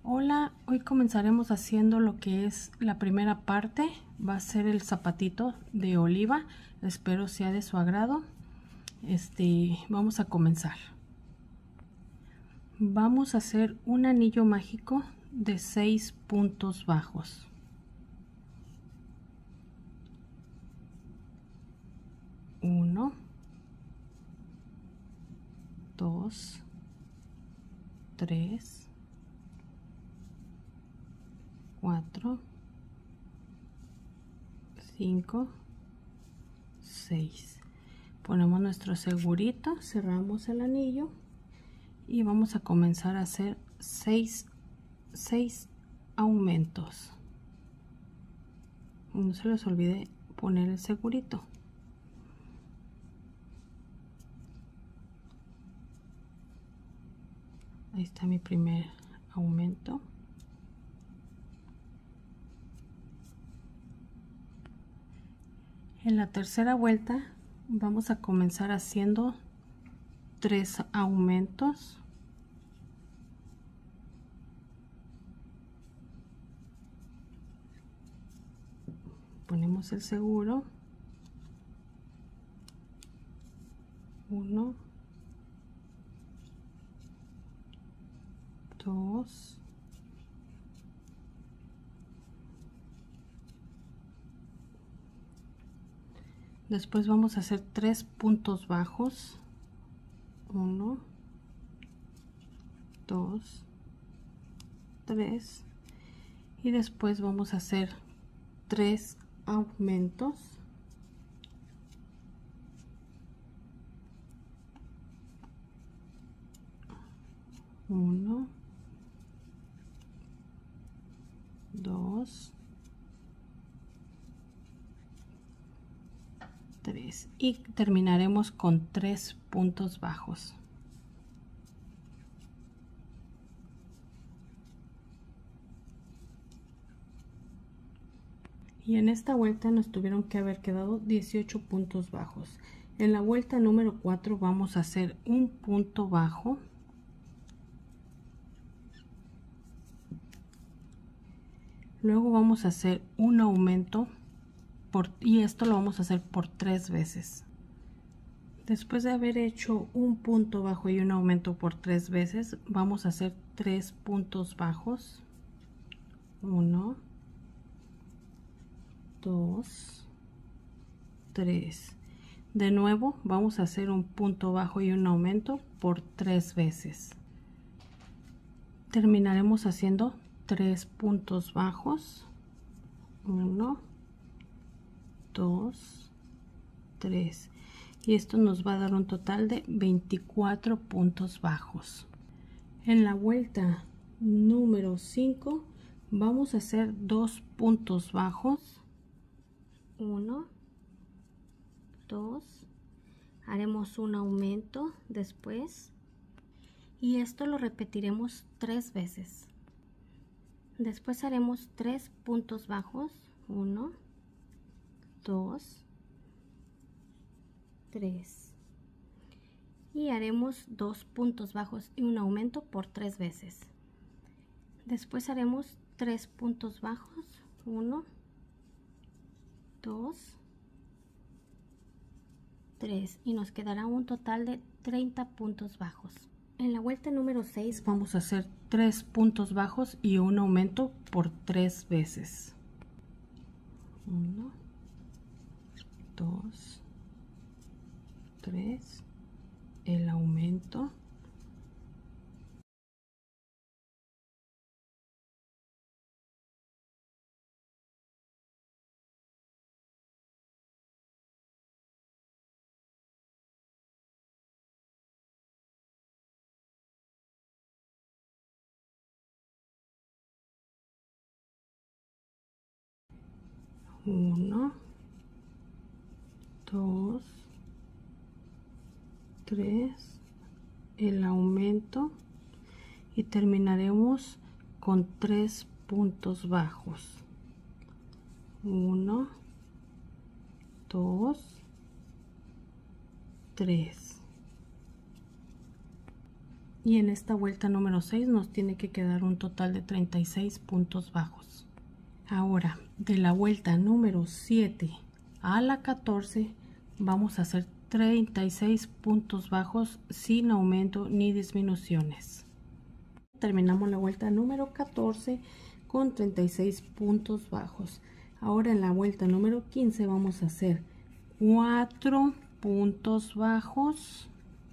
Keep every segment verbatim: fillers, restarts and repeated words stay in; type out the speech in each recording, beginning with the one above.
Hola, hoy comenzaremos haciendo lo que es la primera parte. Va a ser el zapatito de oliva. Espero sea de su agrado. Este, vamos a comenzar. Vamos a hacer un anillo mágico de seis puntos bajos. Uno, dos, tres, cuatro, cinco, seis. Ponemos nuestro segurito, cerramos el anillo y vamos a comenzar a hacer seis, seis aumentos. No se les olvide poner el segurito. Ahí está mi primer aumento. En la tercera vuelta vamos a comenzar haciendo tres aumentos. Ponemos el seguro. Uno, dos, después vamos a hacer tres puntos bajos. Uno, dos, tres, y después vamos a hacer tres aumentos. Uno, dos, tres, y terminaremos con tres puntos bajos. Y en esta vuelta nos tuvieron que haber quedado dieciocho puntos bajos. En la vuelta número cuatro vamos a hacer un punto bajo. Luego vamos a hacer un aumento por, y esto lo vamos a hacer por tres veces. Después de haber hecho un punto bajo y un aumento por tres veces, vamos a hacer tres puntos bajos. Uno, dos, tres. De nuevo vamos a hacer un punto bajo y un aumento por tres veces. Terminaremos haciendo tres puntos bajos. Uno, dos, tres. Y esto nos va a dar un total de veinticuatro puntos bajos. En la vuelta número cinco vamos a hacer dos puntos bajos. Uno, dos, haremos un aumento después y esto lo repetiremos tres veces. Después haremos tres puntos bajos. Uno, dos, tres, y haremos dos puntos bajos y un aumento por tres veces. Después haremos tres puntos bajos. Uno, dos, tres, y nos quedará un total de treinta puntos bajos. En la vuelta número seis vamos a hacer tres puntos bajos y un aumento por tres veces. Uno, dos, tres, el aumento. Uno, dos, tres, el aumento, y terminaremos con tres puntos bajos. Uno, dos, tres. Y en esta vuelta número seis nos tiene que quedar un total de treinta y seis puntos bajos. Ahora, de la vuelta número siete a la catorce vamos a hacer treinta y seis puntos bajos sin aumento ni disminuciones. Terminamos la vuelta número catorce con treinta y seis puntos bajos. Ahora en la vuelta número quince vamos a hacer cuatro puntos bajos,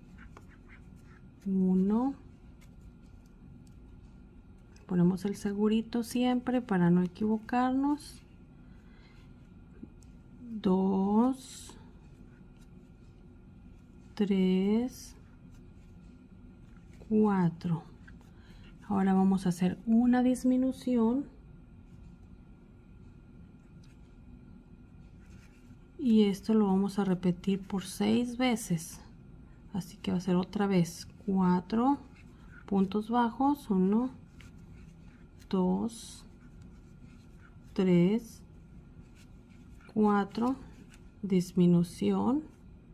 uno, ponemos el segurito siempre para no equivocarnos, dos, tres, cuatro. Ahora vamos a hacer una disminución y esto lo vamos a repetir por seis veces, así que va a ser otra vez cuatro puntos bajos, uno, dos, tres, cuatro, disminución,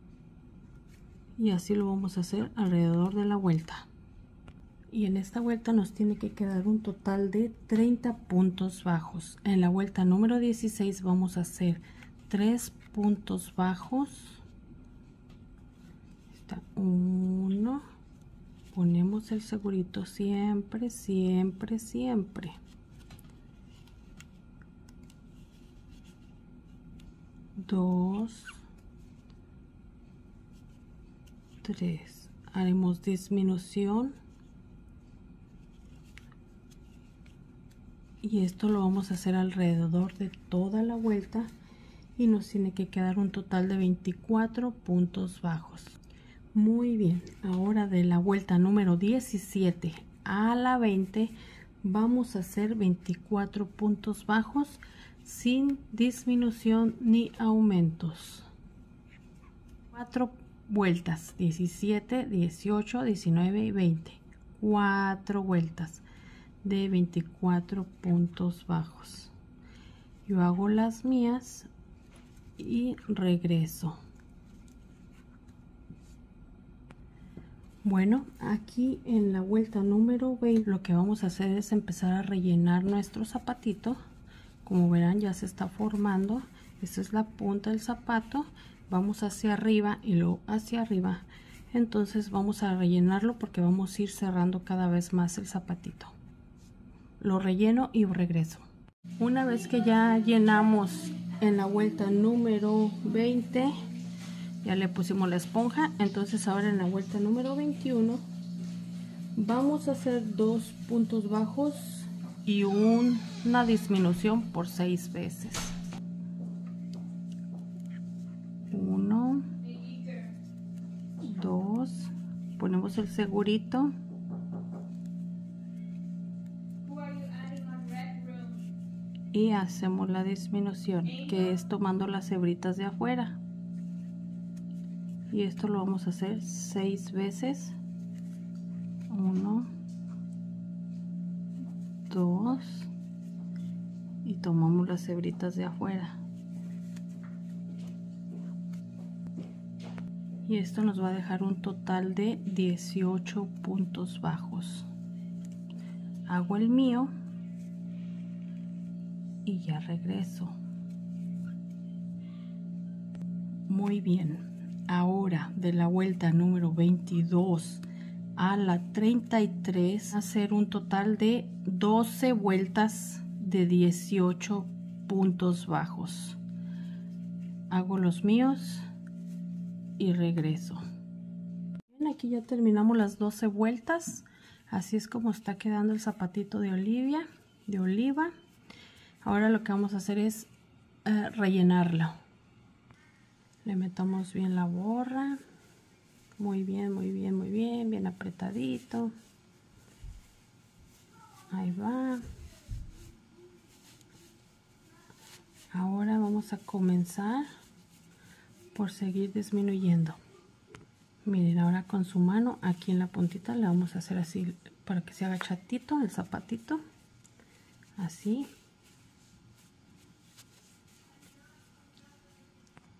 y así lo vamos a hacer alrededor de la vuelta. Y en esta vuelta nos tiene que quedar un total de treinta puntos bajos. En la vuelta número dieciséis vamos a hacer tres puntos bajos, está uno, ponemos el segurito siempre, siempre, siempre, dos, tres, haremos disminución y esto lo vamos a hacer alrededor de toda la vuelta y nos tiene que quedar un total de veinticuatro puntos bajos. Muy bien, ahora de la vuelta número diecisiete a la veinte vamos a hacer veinticuatro puntos bajos sin disminución ni aumentos. Cuatro vueltas, diecisiete, dieciocho, diecinueve y veinte. Cuatro vueltas de veinticuatro puntos bajos. Yo hago las mías y regreso. Bueno, aquí en la vuelta número veinte lo que vamos a hacer es empezar a rellenar nuestro zapatito. Como verán, ya se está formando. Esta es la punta del zapato. Vamos hacia arriba y luego hacia arriba. Entonces vamos a rellenarlo porque vamos a ir cerrando cada vez más el zapatito. Lo relleno y regreso. Una vez que ya llenamos en la vuelta número veinte, ya le pusimos la esponja, entonces ahora en la vuelta número veintiuno vamos a hacer dos puntos bajos y un, una disminución por seis veces. Uno, dos, ponemos el segurito y hacemos la disminución, que es tomando las hebritas de afuera, y esto lo vamos a hacer seis veces. Uno, dos, y tomamos las hebritas de afuera, y esto nos va a dejar un total de dieciocho puntos bajos. Hago el mío y ya regreso. Muy bien, ahora de la vuelta número veintidós a la treinta y tres, hacer un total de doce vueltas de dieciocho puntos bajos. Hago los míos y regreso. Bien, aquí ya terminamos las doce vueltas. Así es como está quedando el zapatito de Olivia, de Oliva. Ahora lo que vamos a hacer es uh, rellenarlo. Le metamos bien la borra. Muy bien, muy bien, muy bien, bien apretadito. Ahí va. Ahora vamos a comenzar por seguir disminuyendo. Miren, ahora con su mano aquí en la puntita le vamos a hacer así para que se haga chatito el zapatito. Así.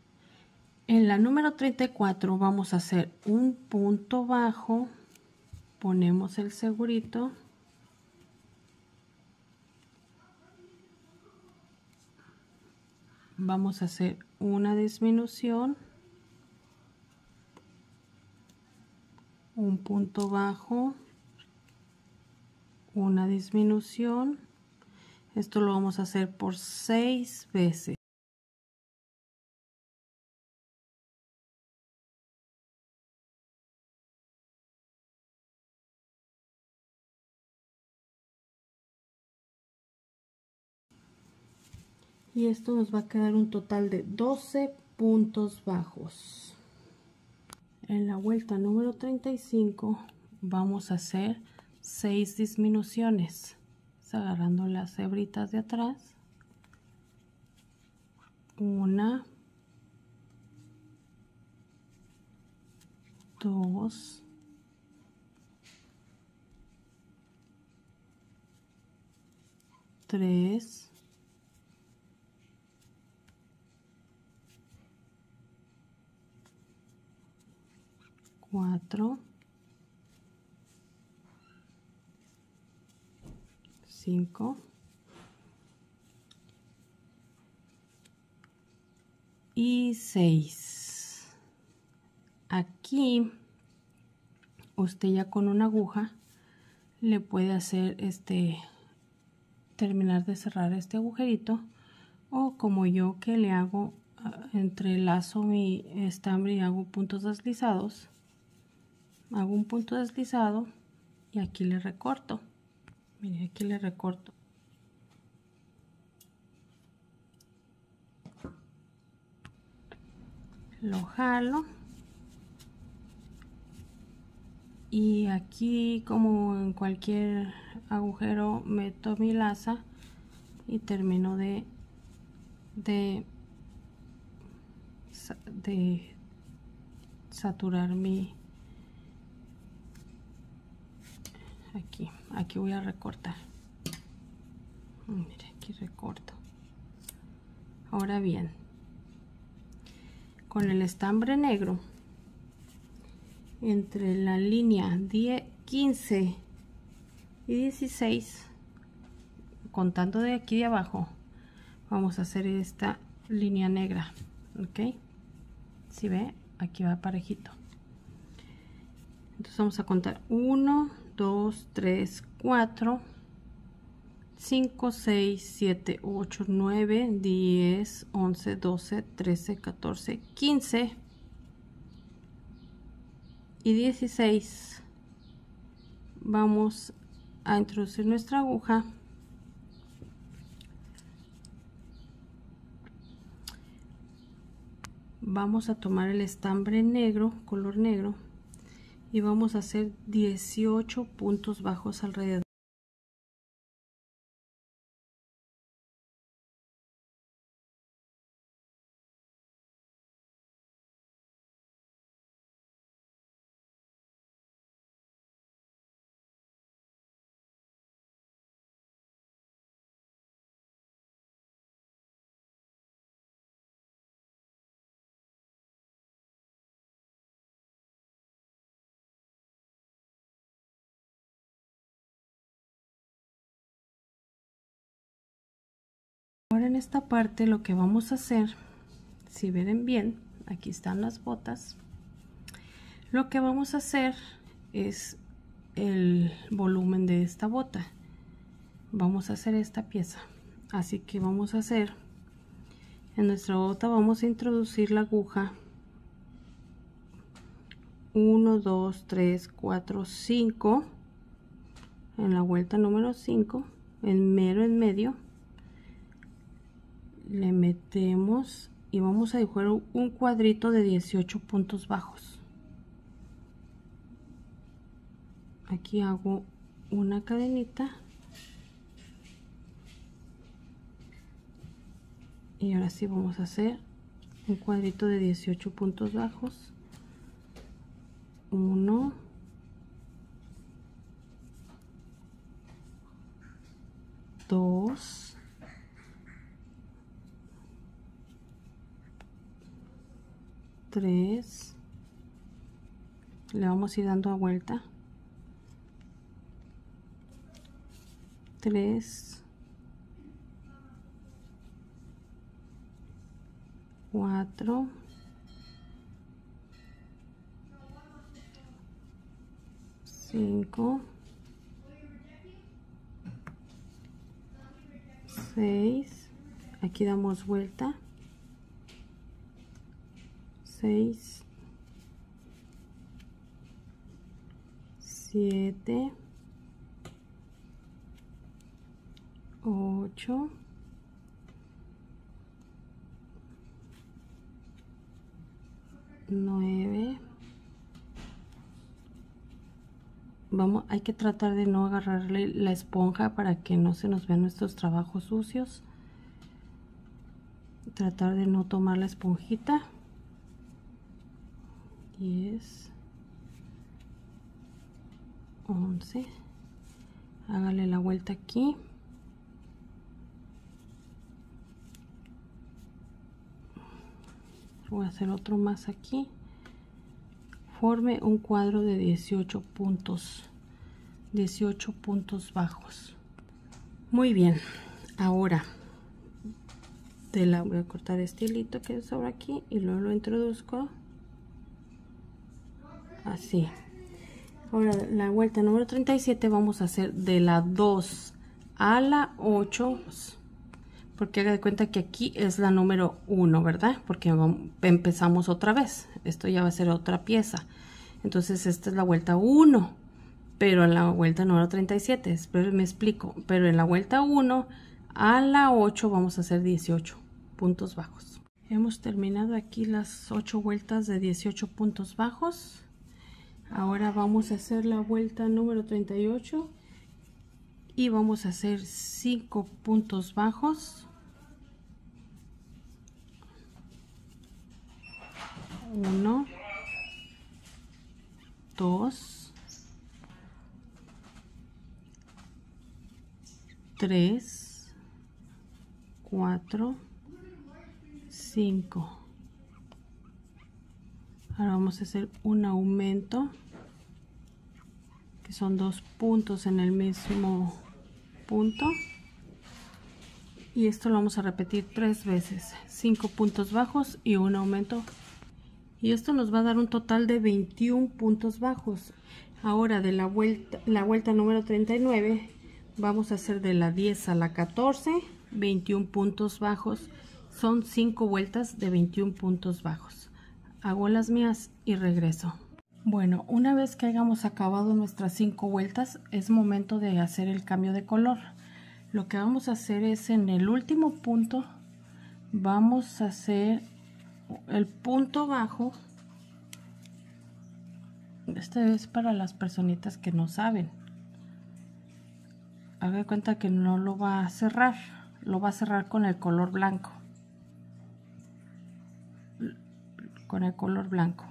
En la número treinta y cuatro vamos a hacer un punto bajo ponemos el segurito, vamos a hacer una disminución, un punto bajo, una disminución. Esto lo vamos a hacer por seis veces. Y esto nos va a quedar un total de doce puntos bajos. En la vuelta número treinta y cinco vamos a hacer seis disminuciones, agarrando las hebritas de atrás, una, dos, tres, cuatro, cinco y seis. Aquí usted ya con una aguja le puede hacer este terminar de cerrar este agujerito, o como yo que le hago uh, entrelazo mi estambre y hago puntos deslizados, hago un punto deslizado y aquí le recorto. Mire, aquí le recorto. Lo jalo. Y aquí, como en cualquier agujero, meto mi laza y termino de, de, de saturar mi... Aquí, aquí voy a recortar. Mire, aquí recorto. Ahora bien, con el estambre negro, entre la línea diez, quince y dieciséis, contando de aquí de abajo, vamos a hacer esta línea negra. Ok, si ve, aquí va parejito. Entonces vamos a contar uno, dos, tres, cuatro, cinco, seis, siete, ocho, nueve, diez, once, doce, trece, catorce, quince y dieciséis. Vamos a introducir nuestra aguja. Vamos a tomar el estambre negro, color negro, y vamos a hacer dieciocho puntos bajos alrededor. Ahora en esta parte lo que vamos a hacer, si ven bien, aquí están las botas. Lo que vamos a hacer es el volumen de esta bota. Vamos a hacer esta pieza, así que vamos a hacer en nuestra bota, vamos a introducir la aguja uno, dos, tres, cuatro, cinco en la vuelta número cinco, en mero en medio le metemos y vamos a dibujar un cuadrito de dieciocho puntos bajos. Aquí hago una cadenita y ahora sí vamos a hacer un cuadrito de dieciocho puntos bajos. Uno, dos, tres, le vamos a ir dando a vuelta, tres, cuatro, cinco, seis, aquí damos vuelta, seis, siete, ocho, nueve. Vamos, hay que tratar de no agarrarle la esponja para que no se nos vean nuestros trabajos sucios. Tratar de no tomar la esponjita. diez, once. Hágale la vuelta aquí. Voy a hacer otro más aquí. Forme un cuadro de dieciocho puntos. dieciocho puntos bajos. Muy bien. Ahora de la voy a cortar este hilito que sobra aquí y luego lo introduzco así. Ahora la vuelta número treinta y siete vamos a hacer de la dos a la ocho, porque haga de cuenta que aquí es la número uno, ¿verdad? Porque vamos, empezamos otra vez. Esto ya va a ser otra pieza. Entonces esta es la vuelta uno, pero en la vuelta número treinta y siete, espero me explico, pero en la vuelta uno a la ocho vamos a hacer dieciocho puntos bajos. Hemos terminado aquí las ocho vueltas de dieciocho puntos bajos. Ahora vamos a hacer la vuelta número treinta y ocho y vamos a hacer cinco puntos bajos. uno, dos, tres, cuatro, cinco. Ahora vamos a hacer un aumento, que son dos puntos en el mismo punto, y esto lo vamos a repetir tres veces, cinco puntos bajos y un aumento, y esto nos va a dar un total de veintiún puntos bajos. Ahora de la vuelta la vuelta número treinta y nueve vamos a hacer de la diez a la catorce, veintiún puntos bajos. Son cinco vueltas de veintiún puntos bajos. Hago las mías y regreso. Bueno, una vez que hayamos acabado nuestras cinco vueltas, es momento de hacer el cambio de color. Lo que vamos a hacer es en el último punto, vamos a hacer el punto bajo. Este es para las personitas que no saben. Haga de cuenta que no lo va a cerrar, lo va a cerrar con el color blanco. Con el color blanco.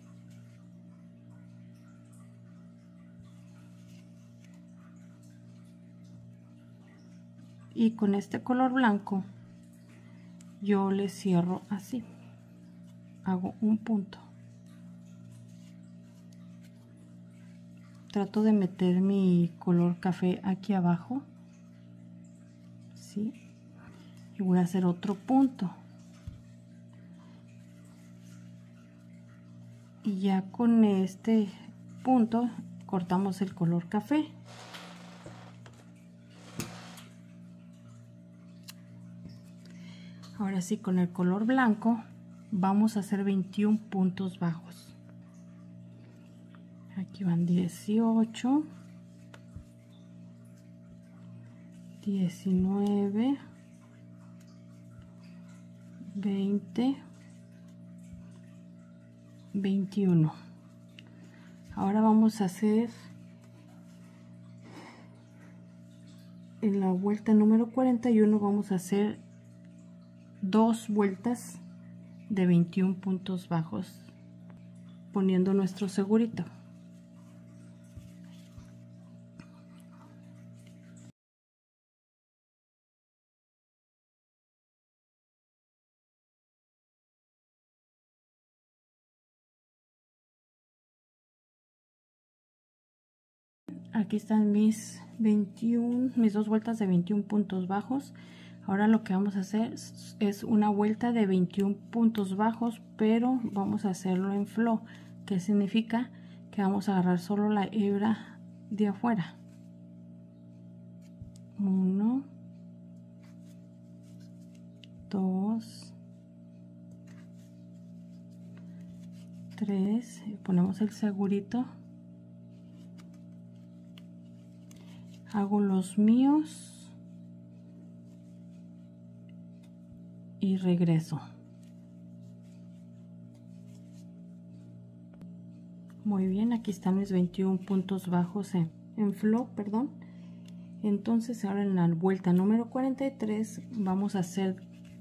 Y con este color blanco yo le cierro así. Hago un punto. Trato de meter mi color café aquí abajo. ¿Sí? Y voy a hacer otro punto. Y ya con este punto cortamos el color café. Ahora sí, con el color blanco vamos a hacer veintiún puntos bajos. Aquí van dieciocho, diecinueve, veinte, veintiuno. Ahora vamos a hacer en la vuelta número cuarenta y uno, vamos a hacer dos vueltas de veintiún puntos bajos poniendo nuestro segurito. aquí están mis veintiuno, mis dos vueltas de veintiún puntos bajos. Ahora lo que vamos a hacer es una vuelta de veintiún puntos bajos, pero vamos a hacerlo en flow, que significa que vamos a agarrar solo la hebra de afuera. Uno, dos, tres, ponemos el segurito, hago los míos y regreso. Muy bien, aquí están mis veintiún puntos bajos en, en flow, perdón. Entonces ahora en la vuelta número cuarenta y tres vamos a hacer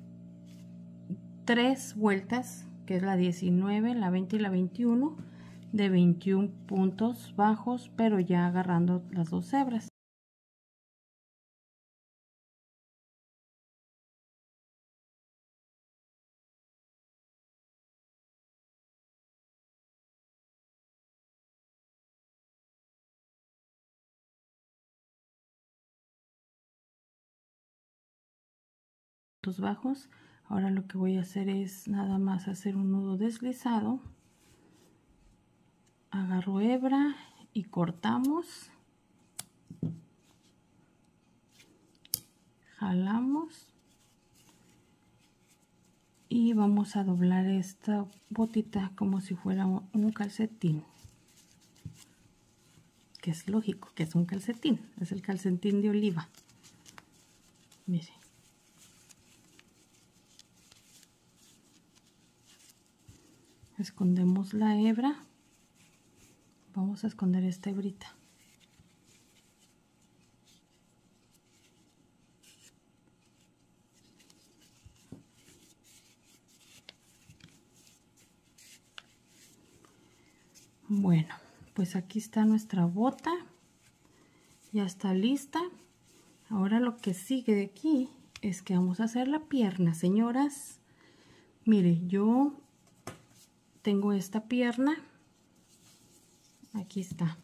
tres vueltas, que es la diecinueve, la veinte y la veintiuno, de veintiún puntos bajos, pero ya agarrando las dos hebras. Bajos. Ahora lo que voy a hacer es nada más hacer un nudo deslizado, agarro hebra y cortamos, jalamos y vamos a doblar esta botita como si fuera un calcetín, que es lógico que es un calcetín, es el calcetín de oliva. Miren. Escondemos la hebra, vamos a esconder esta hebrita. Bueno, pues aquí está nuestra bota, ya está lista. Ahora lo que sigue de aquí es que vamos a hacer la pierna, señoras. Mire, yo tengo esta pierna, aquí está.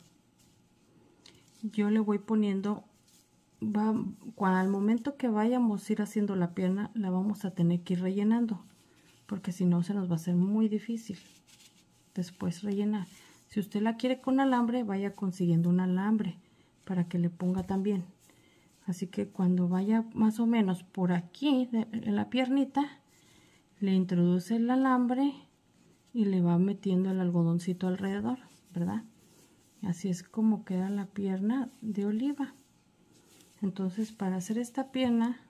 Yo le voy poniendo, va, cuando, al momento que vayamos a ir haciendo la pierna, la vamos a tener que ir rellenando, porque si no se nos va a hacer muy difícil después rellenar. Si usted la quiere con alambre, vaya consiguiendo un alambre para que le ponga también. Así que cuando vaya más o menos por aquí en la piernita, le introduce el alambre y le va metiendo el algodoncito alrededor, ¿verdad? Así es como queda la pierna de oliva. Entonces, para hacer esta pierna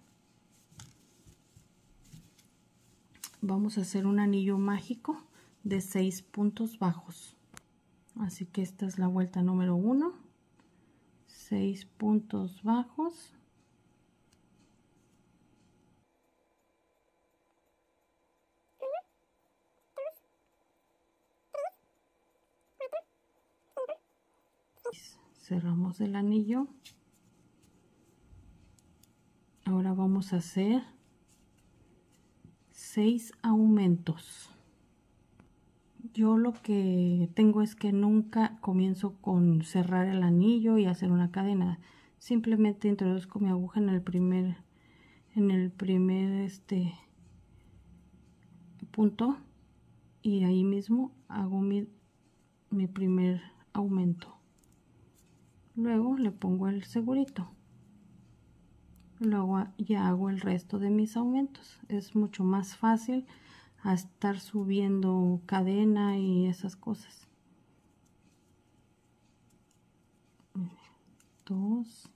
vamos a hacer un anillo mágico de seis puntos bajos. Así que esta es la vuelta número uno, seis puntos bajos. Cerramos el anillo. Ahora vamos a hacer seis aumentos. Yo lo que tengo es que nunca comienzo con cerrar el anillo y hacer una cadena. Simplemente introduzco mi aguja en el primer en el primer este punto y ahí mismo hago mi, mi primer aumento. Luego le pongo el segurito. Luego ya hago el resto de mis aumentos. Es mucho más fácil a estar subiendo cadena y esas cosas. Dos.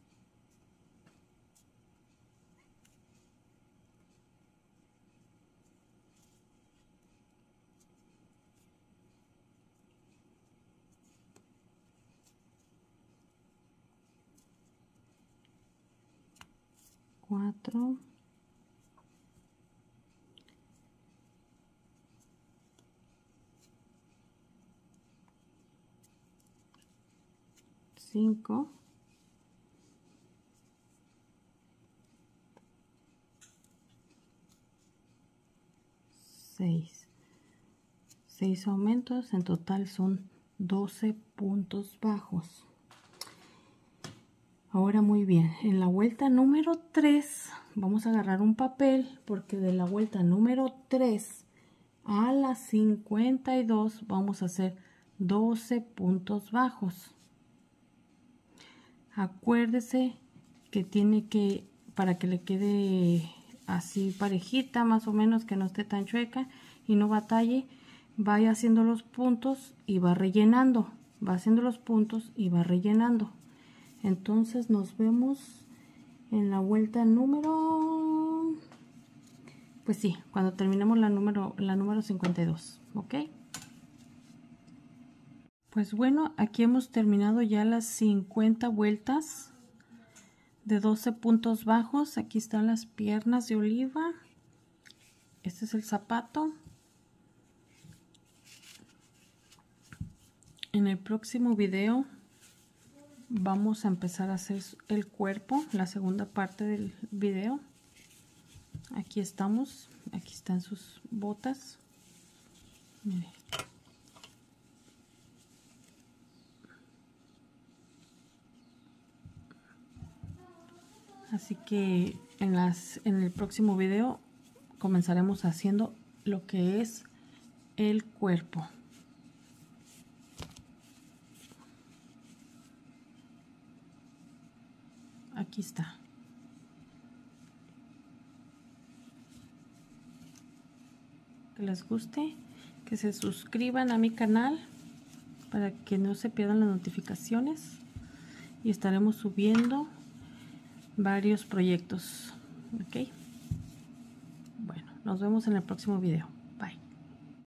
Cuatro. Cinco. Seis. Seis aumentos, en total son doce puntos bajos. Ahora muy bien, en la vuelta número tres vamos a agarrar un papel, porque de la vuelta número tres a la cincuenta y dos vamos a hacer doce puntos bajos. Acuérdese que tiene que, para que le quede así parejita, más o menos, que no esté tan chueca y no batalle, vaya haciendo los puntos y va rellenando, va haciendo los puntos y va rellenando. Entonces nos vemos en la vuelta número, pues sí, cuando terminemos la número, la número cincuenta y dos, ¿ok? Pues bueno, aquí hemos terminado ya las cincuenta vueltas de doce puntos bajos. Aquí están las piernas de oliva. Este es el zapato. En el próximo video vamos a empezar a hacer el cuerpo, la segunda parte del video. Aquí estamos, aquí están sus botas. Miren. Así que en, las, en el próximo video comenzaremos haciendo lo que es el cuerpo. Aquí está. Que les guste, que se suscriban a mi canal para que no se pierdan las notificaciones, y estaremos subiendo varios proyectos. Ok, bueno, nos vemos en el próximo video.